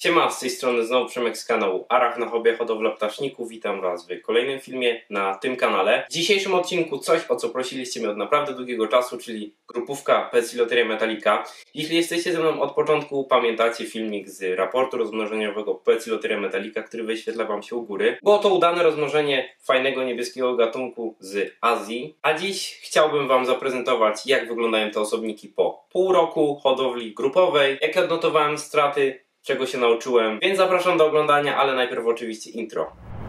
Siema, z tej strony znowu Przemek z kanału Arachna Hobby Hodowla Ptaszników. Witam Was w kolejnym filmie na tym kanale. W dzisiejszym odcinku coś, o co prosiliście mnie od naprawdę długiego czasu, czyli grupówka Pecilotteria Metallica. Jeśli jesteście ze mną od początku, pamiętacie filmik z raportu rozmnożeniowego Pecilotteria Metallica, który wyświetla Wam się u góry. Było to udane rozmnożenie fajnego niebieskiego gatunku z Azji. A dziś chciałbym Wam zaprezentować, jak wyglądają te osobniki po pół roku hodowli grupowej, jakie odnotowałem straty, czego się nauczyłem, więc zapraszam do oglądania, ale najpierw oczywiście intro.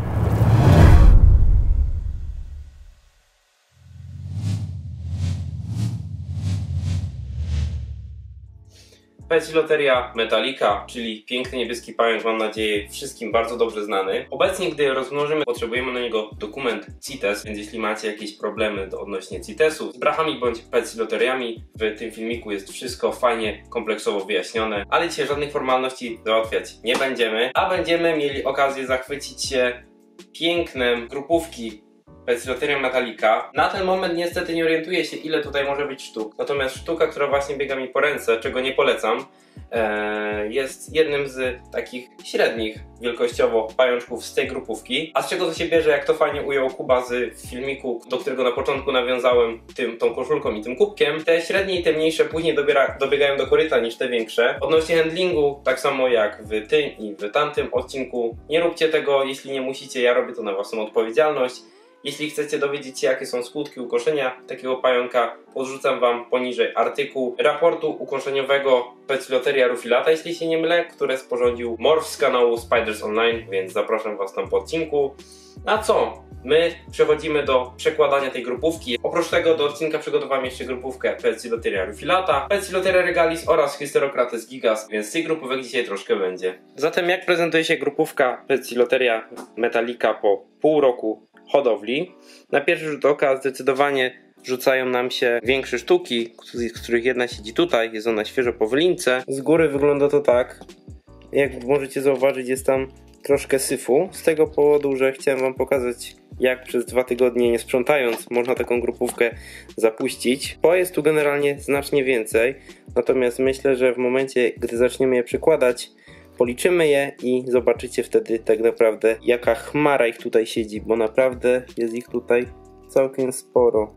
Pecilotteria Metallica, czyli piękny niebieski pająk, mam nadzieję wszystkim bardzo dobrze znany. Obecnie, gdy rozmnożymy, potrzebujemy na niego dokument CITES, więc jeśli macie jakieś problemy odnośnie CITES-u z brachami bądź pecilotteriami, w tym filmiku jest wszystko fajnie, kompleksowo wyjaśnione, ale dzisiaj żadnych formalności załatwiać nie będziemy, a będziemy mieli okazję zachwycić się pięknem grupówki Pecilotteria Metallica. Na ten moment niestety nie orientuję się, ile tutaj może być sztuk. Natomiast sztuka, która właśnie biega mi po ręce, czego nie polecam, jest jednym z takich średnich wielkościowo pajączków z tej grupówki. A z czego to się bierze, jak to fajnie ujął Kuba z filmiku, do którego na początku nawiązałem tą koszulką i tym kubkiem. Te średnie i te mniejsze później dobiegają do koryta niż te większe. Odnośnie handlingu, tak samo jak w tym i w tamtym odcinku, nie róbcie tego, jeśli nie musicie. Ja robię to na własną odpowiedzialność. Jeśli chcecie dowiedzieć się, jakie są skutki ukoszenia takiego pająka, podrzucam Wam poniżej artykuł raportu ukoszeniowego Pecilotteria rufilata, jeśli się nie mylę, które sporządził Morph z kanału Spiders Online, więc zapraszam Was tam po odcinku. A co? My przechodzimy do przekładania tej grupówki. Oprócz tego do odcinka przygotowałem jeszcze grupówkę Pecilotteria rufilata, Pecilotteria regalis oraz Hysterocrates gigas, więc z tych grupówek dzisiaj troszkę będzie. Zatem jak prezentuje się grupówka Pecilotteria Metallica po pół roku hodowli? Na pierwszy rzut oka zdecydowanie rzucają nam się większe sztuki, z których jedna siedzi tutaj, jest ona świeżo po wylince. Z góry wygląda to tak, jak możecie zauważyć, jest tam troszkę syfu, z tego powodu, że chciałem Wam pokazać, jak przez 2 tygodnie nie sprzątając można taką grupówkę zapuścić. Bo jest tu generalnie znacznie więcej, natomiast myślę, że w momencie, gdy zaczniemy je przykładać, policzymy je i zobaczycie wtedy tak naprawdę, jaka chmara ich tutaj siedzi, bo naprawdę jest ich tutaj całkiem sporo.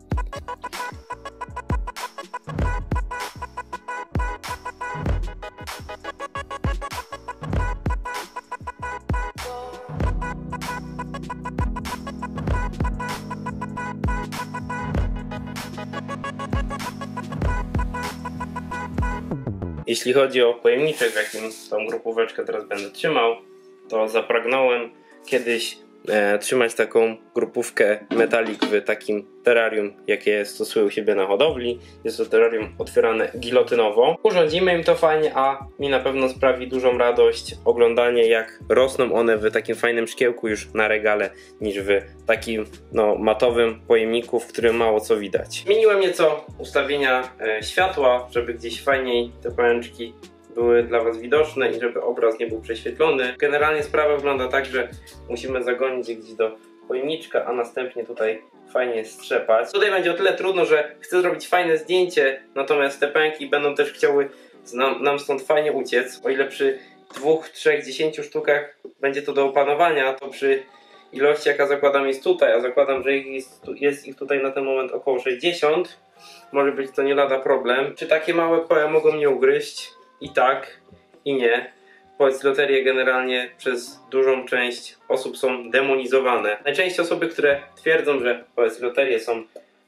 Jeśli chodzi o pojemniczek, w jakim tą grupóweczkę teraz będę trzymał, to zapragnąłem kiedyś trzymać taką grupówkę Metallic w takim terrarium, jakie stosuję u siebie na hodowli. Jest to terrarium otwierane gilotynowo. Urządzimy im to fajnie, a mi na pewno sprawi dużą radość oglądanie, jak rosną one w takim fajnym szkiełku już na regale, niż w takim matowym pojemniku, w którym mało co widać. Zmieniłem nieco ustawienia światła, żeby gdzieś fajniej te pajączki były dla Was widoczne i żeby obraz nie był prześwietlony. Generalnie sprawa wygląda tak, że musimy zagonić je gdzieś do pojemniczka, a następnie tutaj fajnie strzepać. Tutaj będzie o tyle trudno, że chcę zrobić fajne zdjęcie, natomiast te pęki będą też chciały nam stąd fajnie uciec. O ile przy 2, 3, 10 sztukach będzie to do opanowania, to przy ilości, jaka zakładam, jest tutaj, a zakładam, że jest ich tutaj na ten moment około 60, może być to nie lada problem. Czy takie małe poja mogą mnie ugryźć? I tak, i nie. Pecilotterie generalnie przez dużą część osób są demonizowane. Najczęściej osoby, które twierdzą, że pecilotterie są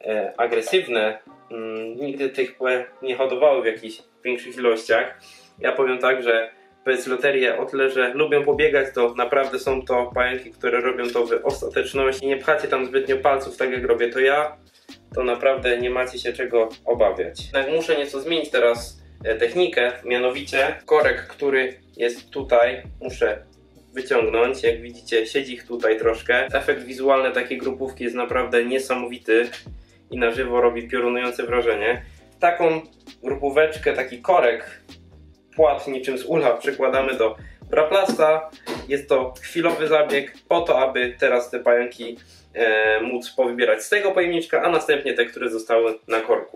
agresywne, nigdy tych nie hodowały w jakichś większych ilościach. Ja powiem tak, że pecilotterie o tyle, że lubią pobiegać, to naprawdę są to pająki, które robią to w ostateczności. Nie pchacie tam zbytnio palców, tak jak robię to ja, to naprawdę nie macie się czego obawiać. Jednak muszę nieco zmienić teraz technikę, mianowicie korek, który jest tutaj, muszę wyciągnąć. Jak widzicie, siedzi ich tutaj troszkę. Efekt wizualny takiej grupówki jest naprawdę niesamowity i na żywo robi piorunujące wrażenie. Taką grupóweczkę, taki korek, płat niczym z ula przykładamy do braplasta. Jest to chwilowy zabieg po to, aby teraz te pająki móc powybierać z tego pojemniczka, a następnie te, które zostały na korku.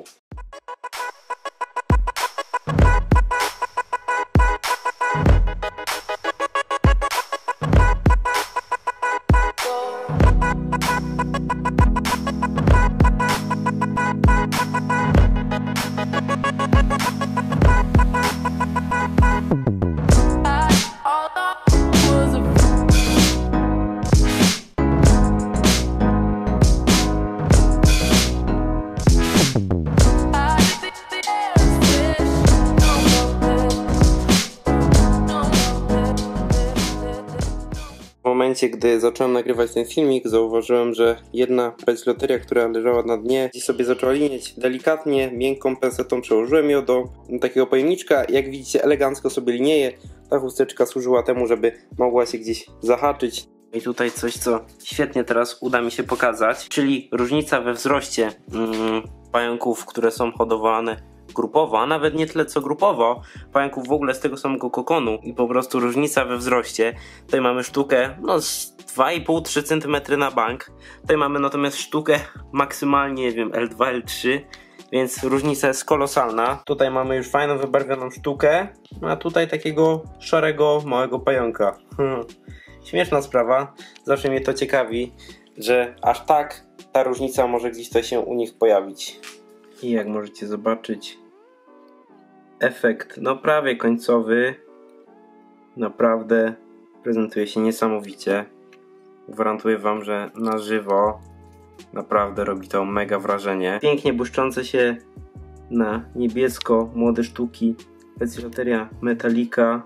momencie, gdy zacząłem nagrywać ten filmik, zauważyłem, że jedna bezloteria, która leżała na dnie, gdzieś sobie zaczęła linieć delikatnie, miękką pensetą przełożyłem ją do takiego pojemniczka. Jak widzicie, elegancko sobie linieje. Ta chusteczka służyła temu, żeby mogła się gdzieś zahaczyć. I tutaj coś, co świetnie teraz uda mi się pokazać, czyli różnica we wzroście pająków, które są hodowane grupowo, a nawet nie tyle co grupowo, pająków w ogóle z tego samego kokonu i po prostu różnica we wzroście. Tutaj mamy sztukę no z 2,5-3 cm na bank, tutaj mamy natomiast sztukę maksymalnie, nie wiem, L2, L3, więc różnica jest kolosalna. Tutaj mamy już fajną wybarwioną sztukę, a tutaj takiego szarego, małego pająka. Śmieszna sprawa, zawsze mnie to ciekawi, że aż tak ta różnica może gdzieś to się u nich pojawić. I jak możecie zobaczyć, efekt no prawie końcowy naprawdę prezentuje się niesamowicie. Gwarantuję wam, że na żywo naprawdę robi to mega wrażenie. Pięknie błyszczące się na niebiesko młode sztuki Bezloteria Metallica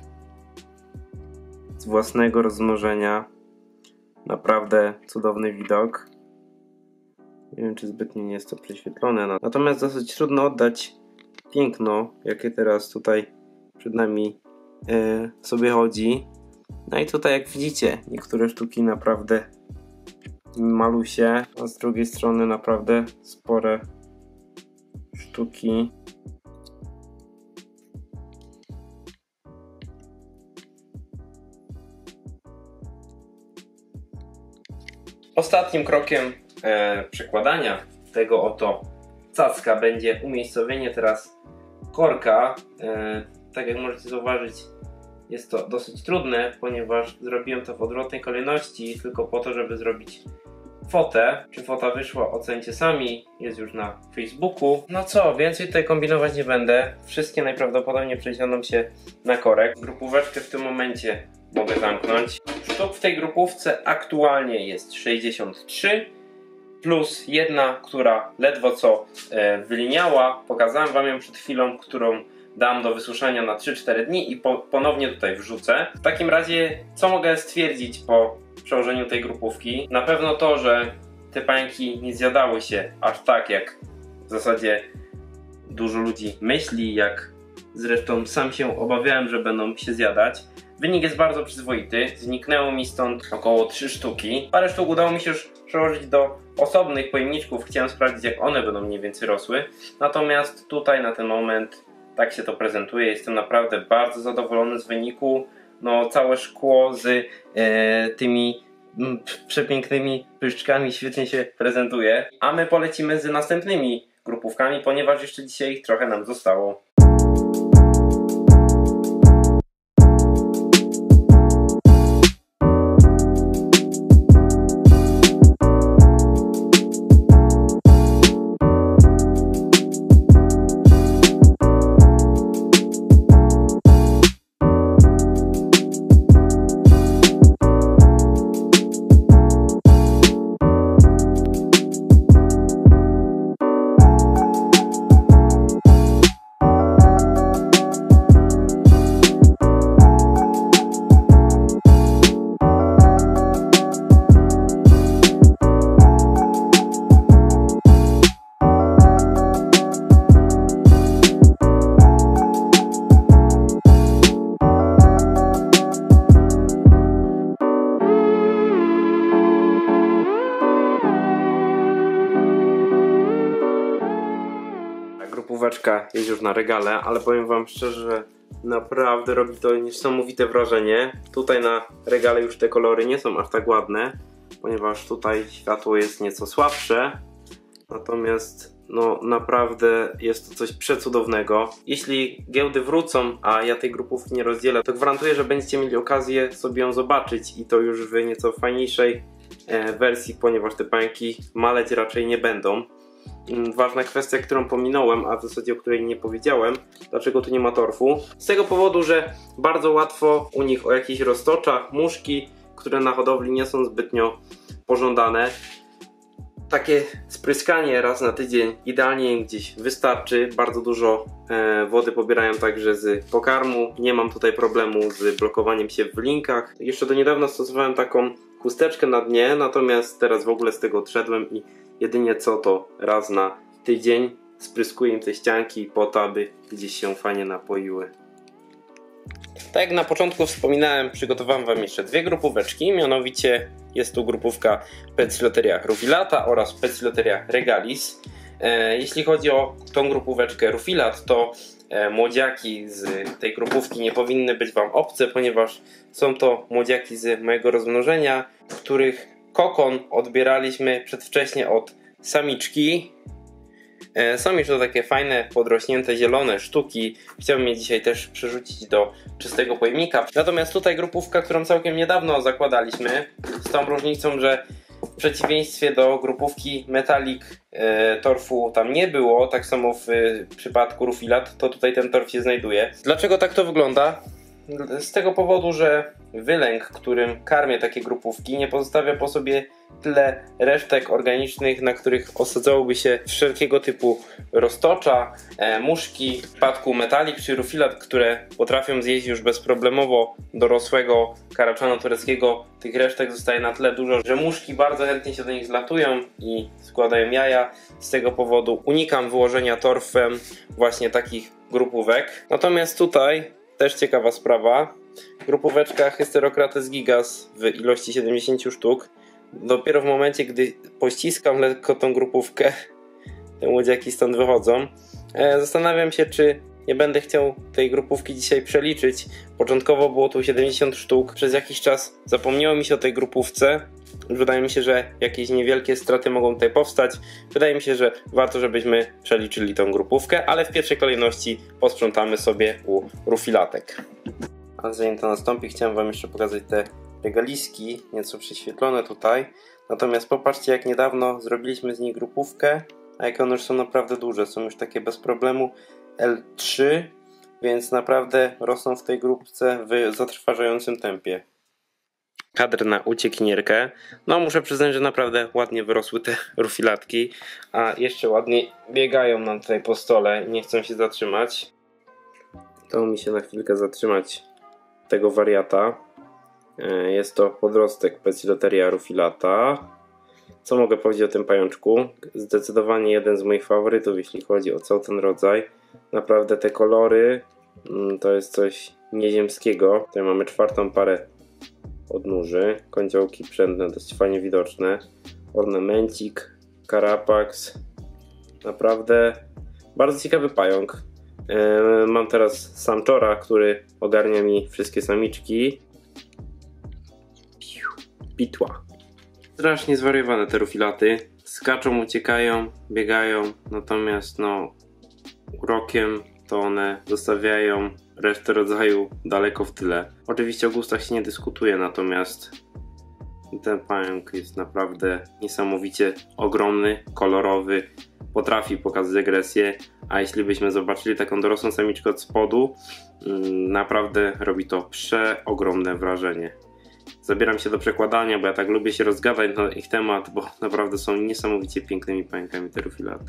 z własnego rozmnożenia. Naprawdę cudowny widok. Nie wiem, czy zbytnio nie jest to prześwietlone, natomiast dosyć trudno oddać piękno, jakie teraz tutaj przed nami sobie chodzi. No i tutaj, jak widzicie, niektóre sztuki naprawdę malusie, a z drugiej strony naprawdę spore sztuki. Ostatnim krokiem przekładania tego oto cacka będzie umiejscowienie teraz korka. Tak jak możecie zauważyć, jest to dosyć trudne, ponieważ zrobiłem to w odwrotnej kolejności tylko po to, żeby zrobić fotę. Czy fota wyszła, ocencie sami, jest już na Facebooku. No co, więcej tutaj kombinować nie będę. Wszystkie najprawdopodobniej przeciągną się na korek. Grupóweczkę w tym momencie mogę zamknąć. Sztuk w tej grupówce aktualnie jest 63 plus jedna, która ledwo co wyliniała. Pokazałem wam ją przed chwilą, którą dam do wysuszenia na 3-4 dni i ponownie tutaj wrzucę. W takim razie, co mogę stwierdzić po przełożeniu tej grupówki? Na pewno to, że te pająki nie zjadały się aż tak, jak w zasadzie dużo ludzi myśli, jak zresztą sam się obawiałem, że będą się zjadać. Wynik jest bardzo przyzwoity, zniknęło mi stąd około 3 sztuki. Parę sztuk udało mi się już przełożyć do osobnych pojemniczków, chciałem sprawdzić, jak one będą mniej więcej rosły. Natomiast tutaj na ten moment tak się to prezentuje, jestem naprawdę bardzo zadowolony z wyniku. No, całe szkło z tymi przepięknymi pyszczkami świetnie się prezentuje. A my polecimy z następnymi grupówkami, ponieważ jeszcze dzisiaj ich trochę nam zostało. Grupóweczka jest już na regale, ale powiem wam szczerze, że naprawdę robi to niesamowite wrażenie. Tutaj na regale już te kolory nie są aż tak ładne, ponieważ tutaj światło jest nieco słabsze. Natomiast no naprawdę jest to coś przecudownego. Jeśli giełdy wrócą, a ja tej grupówki nie rozdzielę, to gwarantuję, że będziecie mieli okazję sobie ją zobaczyć i to już w nieco fajniejszej wersji, ponieważ te pająki maleć raczej nie będą. Ważna kwestia, którą pominąłem, a w zasadzie o której nie powiedziałem, dlaczego tu nie ma torfu. Z tego powodu, że bardzo łatwo u nich o jakichś roztoczach, muszki, które na hodowli nie są zbytnio pożądane, takie spryskanie raz na tydzień idealnie im gdzieś wystarczy. Bardzo dużo wody pobierają także z pokarmu. Nie mam tutaj problemu z blokowaniem się w linkach. Jeszcze do niedawna stosowałem taką chusteczkę na dnie, natomiast teraz w ogóle z tego odszedłem i jedynie co to raz na tydzień spryskuję im te ścianki po to, aby gdzieś się fajnie napoiły. Tak jak na początku wspominałem, przygotowałem Wam jeszcze dwie grupóweczki, mianowicie jest tu grupówka Pecilotteria rufilata oraz Pecilotteria regalis. Jeśli chodzi o tą grupóweczkę rufilat, to młodziaki z tej grupówki nie powinny być Wam obce, ponieważ są to młodziaki z mojego rozmnożenia, których kokon odbieraliśmy przedwcześnie od samiczki. Są już to takie fajne, podrośnięte, zielone sztuki. Chciałbym je dzisiaj też przerzucić do czystego pojemnika. Natomiast tutaj grupówka, którą całkiem niedawno zakładaliśmy, z tą różnicą, że w przeciwieństwie do grupówki Metalik torfu tam nie było, tak samo w przypadku rufilat, to tutaj ten torf się znajduje. Dlaczego tak to wygląda? Z tego powodu, że wylęk, którym karmię takie grupówki, nie pozostawia po sobie tyle resztek organicznych, na których osadzałoby się wszelkiego typu roztocza, muszki. W przypadku metalik czy rufilat, które potrafią zjeść już bezproblemowo dorosłego karaczana tureckiego, tych resztek zostaje na tyle dużo, że muszki bardzo chętnie się do nich zlatują i składają jaja. Z tego powodu unikam wyłożenia torfem właśnie takich grupówek. Natomiast tutaj też ciekawa sprawa. Grupóweczka Hysterocrates gigas w ilości 70 sztuk. Dopiero w momencie, gdy pościskam lekko tą grupówkę, te młodziaki stąd wychodzą. Zastanawiam się, czy nie będę chciał tej grupówki dzisiaj przeliczyć. Początkowo było tu 70 sztuk. Przez jakiś czas zapomniało mi się o tej grupówce. Wydaje mi się, że jakieś niewielkie straty mogą tutaj powstać. Wydaje mi się, że warto, żebyśmy przeliczyli tą grupówkę, ale w pierwszej kolejności posprzątamy sobie u rufilatek. A zanim to nastąpi, chciałem Wam jeszcze pokazać te regaliski, nieco prześwietlone tutaj. Natomiast popatrzcie, jak niedawno zrobiliśmy z nich grupówkę, a jak one już są naprawdę duże. Są już takie bez problemu L3, więc naprawdę rosną w tej grupce w zatrważającym tempie. Kadr na uciekinierkę. No muszę przyznać, że naprawdę ładnie wyrosły te rufilatki, a jeszcze ładniej biegają nam tutaj po stole i nie chcą się zatrzymać. Udało mi się na chwilkę zatrzymać tego wariata. Jest to podrostek Pecilotteria rufilata. Co mogę powiedzieć o tym pajączku? Zdecydowanie jeden z moich faworytów, jeśli chodzi o cały ten rodzaj. Naprawdę te kolory to jest coś nieziemskiego. Tutaj mamy czwartą parę odnóży, kąciołki przędne dość fajnie widoczne, ornamencik, karapax, naprawdę bardzo ciekawy pająk. Mam teraz samczora, który ogarnia mi wszystkie samiczki. Pitła. Strasznie zwariowane te rufilaty, skaczą, uciekają, biegają, natomiast no urokiem to one zostawiają resztę rodzaju daleko w tyle. Oczywiście o gustach się nie dyskutuje, natomiast ten pająk jest naprawdę niesamowicie ogromny, kolorowy, potrafi pokazać agresję, a jeśli byśmy zobaczyli taką dorosłą samiczkę od spodu, naprawdę robi to przeogromne wrażenie. Zabieram się do przekładania, bo ja tak lubię się rozgadać na ich temat, bo naprawdę są niesamowicie pięknymi pająkami te rufilaty.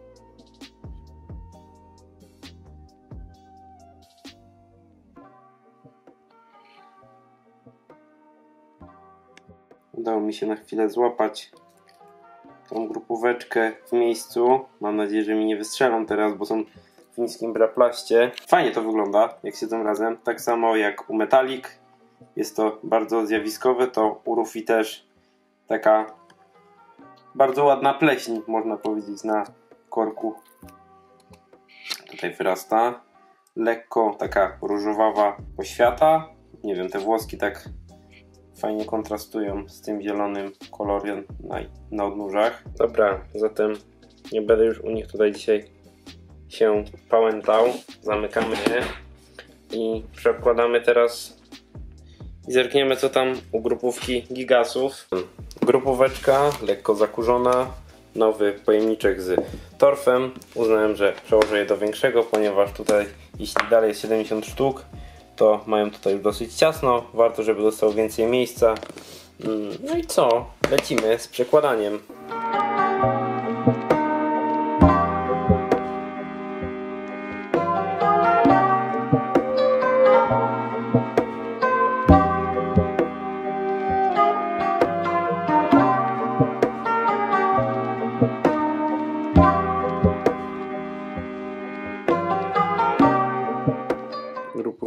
Udało mi się na chwilę złapać tą grupóweczkę w miejscu. Mam nadzieję, że mi nie wystrzelą teraz, bo są w niskim braplaście. Fajnie to wygląda, jak siedzą razem. Tak samo jak u Metalik. Jest to bardzo zjawiskowe. To u Rufi też taka bardzo ładna pleśń, można powiedzieć, na korku. Tutaj wyrasta. Lekko taka różowawa poświata. Nie wiem, te włoski tak fajnie kontrastują z tym zielonym kolorem na odnóżach. Dobra, zatem nie będę już u nich tutaj dzisiaj się pałętał. Zamykamy je i przekładamy teraz i zerkniemy, co tam u grupówki gigasów. Grupóweczka lekko zakurzona, nowy pojemniczek z torfem. Uznałem, że przełożę je do większego, ponieważ tutaj, jeśli dalej jest 70 sztuk, to mają tutaj już dosyć ciasno. Warto, żeby dostało więcej miejsca. No i co? Lecimy z przekładaniem.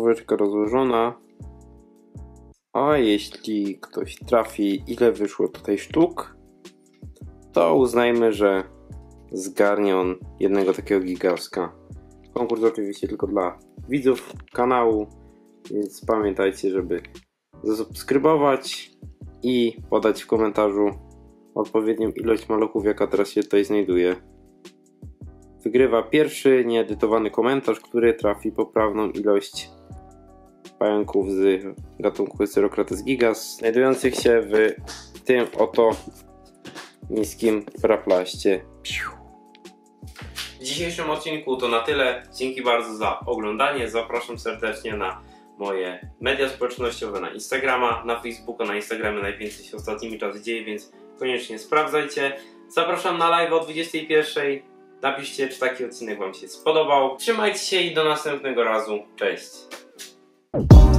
grupóweczka rozłożona. A jeśli ktoś trafi, ile wyszło tutaj sztuk, to uznajmy, że zgarnie on jednego takiego gigaska. Konkurs oczywiście tylko dla widzów kanału, więc pamiętajcie, żeby zasubskrybować i podać w komentarzu odpowiednią ilość maluchów, jaka teraz się tutaj znajduje. Wygrywa pierwszy nieedytowany komentarz, który trafi poprawną ilość pająków z gatunku Cerocrates gigas, znajdujących się w tym oto niskim paraplaście. W dzisiejszym odcinku to na tyle. Dzięki bardzo za oglądanie. Zapraszam serdecznie na moje media społecznościowe, na Instagrama, na Facebooka. Na Instagramie najwięcej się ostatnimi czasy dzieje, więc koniecznie sprawdzajcie. Zapraszam na live o 21:00. Napiszcie, czy taki odcinek wam się spodobał. Trzymajcie się i do następnego razu. Cześć!